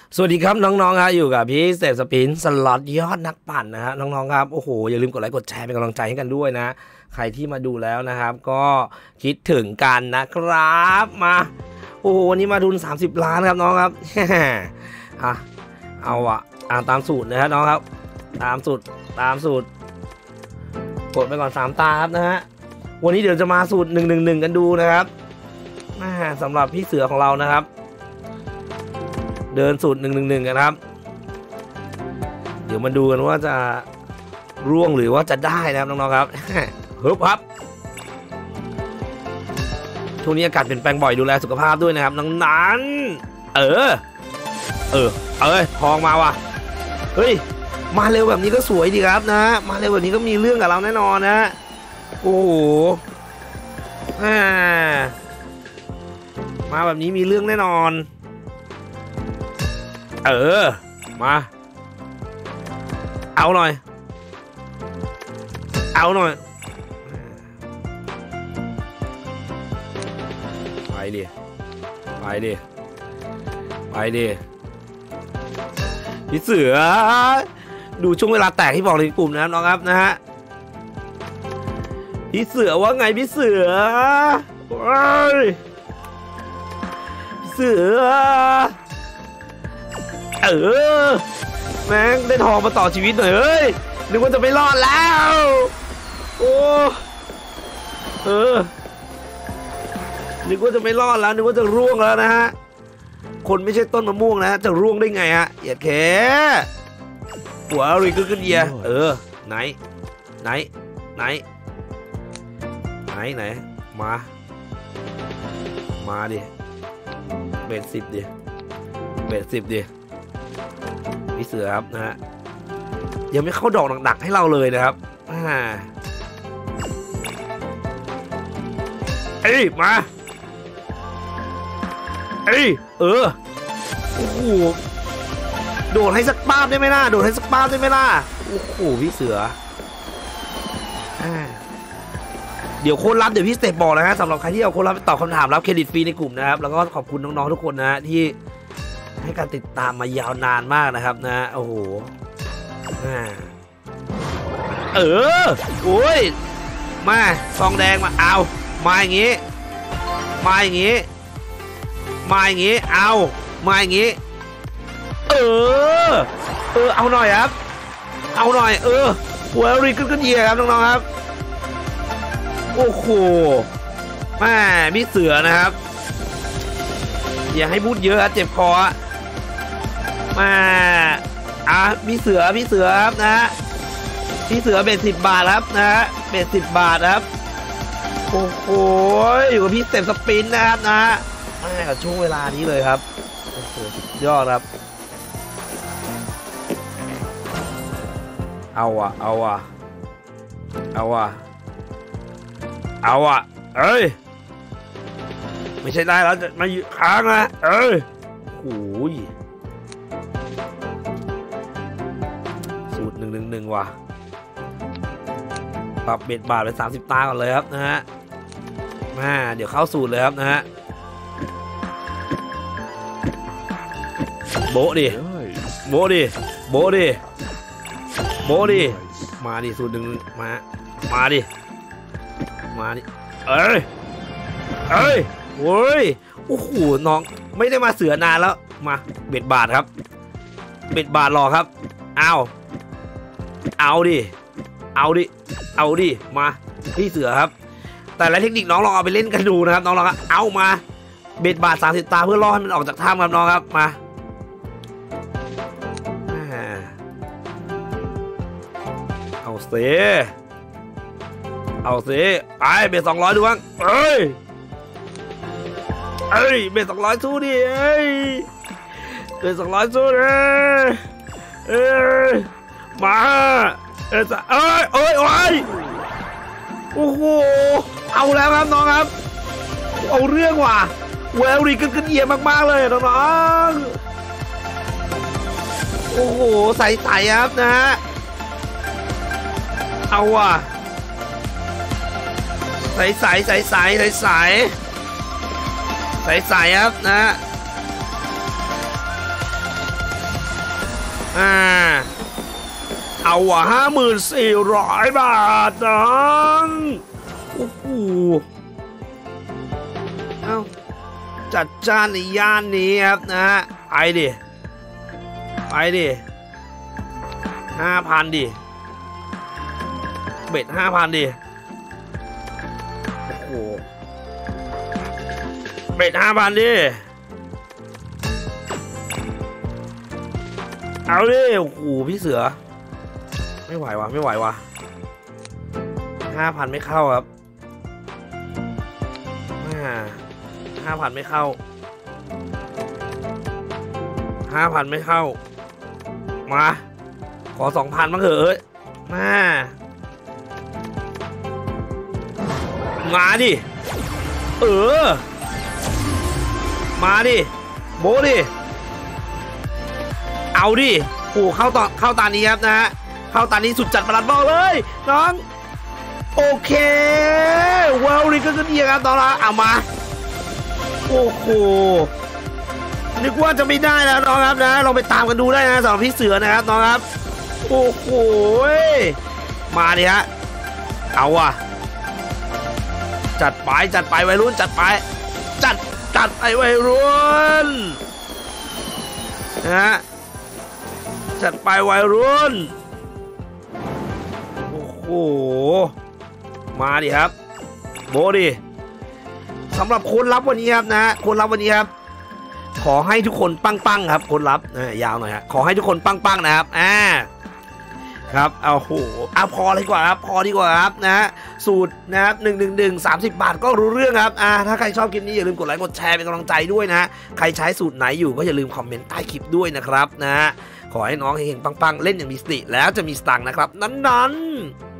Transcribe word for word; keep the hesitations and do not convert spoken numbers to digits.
สวัสดีครับน้องๆครับอยู่กับพี่เสพสปินสล็อตยอดนักปั่นนะฮะน้องๆครับโอ้โหอย่าลืมกดไลค์กดแชร์เป็นกำลังใจให้กันด้วยนะใครที่มาดูแล้วนะครับก็คิดถึงกันนะครับมาโอ้โหวันนี้มาทุนสามสิบล้านครับน้องครับอ่ะเอาอะอ่านตามสูตรนะฮะน้องครับตามสูตรตามสูตรกดไปก่อนสามตาครับนะฮะวันนี้เดี๋ยวจะมาสูตรหนึ่งหนึ่งหนึ่งกันดูนะครับสำหรับพี่เสือของเรานะครับเดินสูตรหนึ่งหนึ่งหนึ่งกันครับเดี๋ยวมาดูกันว่าจะร่วงหรือว่าจะได้นะครับน้องๆครับฮึบครับช่วงนี้อากาศเปลี่ยนแปลงบ่อยดูแลสุขภาพด้วยนะครับน้องนั้นเออเออเอ้ยทองมาว่ะเฮ้ยมาเร็วแบบนี้ก็สวยดีครับนะมาเร็วแบบนี้ก็มีเรื่องกับเราแน่นอนนะโอ้โหมาแบบนี้มีเรื่องแน่นอนเออมาเอาหน่อยเอาหน่อยไปดิไปดิไปดิพี่เสือดูช่วงเวลาแตกที่บอกในกลุ่มนะครับน้องครับนะฮะพี่เสือว่าไงพี่เสือพี่เสือเออแม่งได้ทองมาต่อชีวิตหน่อยเฮ้ยนึกว่าจะไม่รอดแล้วโอ้เออนึกว่าจะไม่รอดแล้วนึกว่าจะร่วงแล้วนะฮะคนไม่ใช่ต้นมะม่วงนะจะร่วงได้ไงฮะอย่าแค่หัวรีก็ขึ้นเยียเออไหนไหนไหนไหนไหนมามาดิเบ็ดสิบดิเบ็ดสิบดิพี่เสือครับนะฮะยังไม่เข้าดอกหนักๆให้เราเลยนะครับอ่าเอ้ยมาเอ้ยเออโอ้โหโดดให้สักป้าบได้ไหมล่ะโดดให้สักป้าบได้ไหมล่ะโอ้โหพี่เสืออ่าเดี๋ยวโค้ดลับเดี๋ยวพี่สเตปบอกนะฮะสำหรับใครที่เอาโค้ดลับไปตอบคำถามรับเครดิตฟรีในกลุ่มนะครับแล้วก็ขอบคุณน้องๆทุกคนนะฮะที่ให้การติดตามมายาวนานมากนะครับนะโอ้โหเออโอ้ยมาซองแดงมาเอามาอย่างงี้มาอย่างงี้มาอย่างงี้เอามาอย่างงี้เออเออเอาหน่อยครับเอาหน่อยเออหัวรีขึ้นขึ้นเยียครับน้องๆครับโอ้โหแม่พี่เสือนะครับอย่าให้พูดเยอะเจ็บคอมาอ่ะพี่เสือพี่เสือครับนะพี่เสือเบ็ดสิบบาทครับนะเบ็ดสิบบาทครับโอ้โหอยู่กับพี่เต็มสปินนะครับนะมากับช่วงเวลานี้เลยครับโอ้โหสุดยอดครับเอาอ่ะเอาอ่ะเอาอ่ะเอาอ่ะเอ้ยไม่ใช่ได้แล้วจะมาค้างนะเอ้ยโอ้ยสูตรหนึ่งหนึ่งหนึ่งว่ะปรับเบ็ดบาทเป็นสามสิบตาก่อนเลยครับนะฮะมาเดี๋ยวเข้าสูตรเลยครับนะฮะโบดิโบดิโบดิโบดิมาดิสูตรหนึ่งมามาดิมาดิเอ้ยเอ้ยโอ้ยโอ้โหน้องไม่ได้มาเสือนานแล้วมาเบ็ดบาทครับเบ็ดบาทรอครับเอาเอาดิเอาดิเอาดิมาพี่เสือครับแต่ละเทคนิคน้องลองเอาไปเล่นกันดูนะครับน้องลองเอามาเบ็ดบาทสามสิบตาเพื่อล่อให้มันออกจากถ้ำครับน้องครับมาเอาเซเอาเซไปเบ็ดสองร้อยดูบ้างเอ้ยเอ้ยเบ็ดสองร้อยสู้ดิเอ้ยเบ็ดสองร้อยสู้ดิเอ้ยมาเอ้ยเอ้ยเอ้ยโอ้ยโอ้โหเอาแล้วครับน้องครับเอาเรื่องว่ะแววรีก็ขึ้นเยี่ยมมากๆเลยน้องๆโอ้โหใสๆครับนะฮะเอาว่ะใสๆใสๆใสๆใสๆใสๆครับนะอ่าเอาว่ะห้าหมื่นสี่ร้อยบาทน้องโอ้โหเอ้าจัดจ้านในย่านนี้ครับนะฮะไปดิไปดิห้าพันดิเบ็ดห้าพันดิโอ้โหเบ็ดห้าพันดิเอาดิโอ้โหพี่เสือไม่ไหววะไม่ไหววะห้าพันไม่เข้าครับห้าพันไม่เข้าห้าพันไม่เข้ามาขอสองพันมาเถอะมามาดิเออมาดิโบดิเอาดิโอ้เข้าตอนเข้าตานี้ครับนะฮะเข้าตานี้สุดจัดประหลัดบอกเลยน้องโอเคว้าวนี่ก็คือดีครับตอนละเอามาโอ้โหนึกว่าจะไม่ได้แล้วน้องครับนะลองไปตามกันดูได้นะสำหรับพี่เสือนะครับน้องครับโอ้โหมาดิฮะเอาว่ะจัดไปจัดไปวัยรุ่นจัดไปจัดจัดไปวัยรุ่นนะฮะจัดไปวัยรุ่นโอ้โหมาดิครับโบดิสำหรับคนรับวันนี้ครับนะคนรับวันนี้ครับขอให้ทุกคนปังๆครับคนรับนะยาวหน่อยฮะขอให้ทุกคนปังๆนะครับอ่าครับเอาโหเอาพอเลยกว่าครับพอดีกว่าครับนะสูตรนะครับหนึ่งหนึ่งหนึ่งสามสิบบาทก็รู้เรื่องครับอ่าถ้าใครชอบคลิปนี้อย่าลืมกดไลค์กดแชร์เป็นกำลังใจด้วยนะใครใช้สูตรไหนอยู่ก็อย่าลืมคอมเมนต์ใต้คลิปด้วยนะครับนะขอให้น้องเฮงๆปังๆเล่นอย่างมีสติแล้วจะมีสตังค์นะครับนั้นๆ